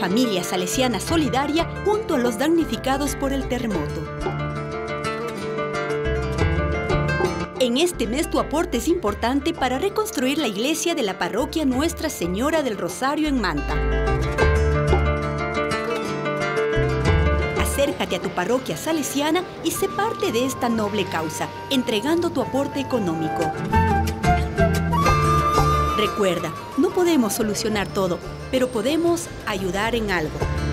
Familia Salesiana Solidaria junto a los damnificados por el terremoto. En este mes tu aporte es importante para reconstruir la iglesia de la parroquia Nuestra Señora del Rosario en Manta. Acércate a tu parroquia salesiana y sé parte de esta noble causa, entregando tu aporte económico. Recuerda, no podemos solucionar todo, pero podemos ayudar en algo.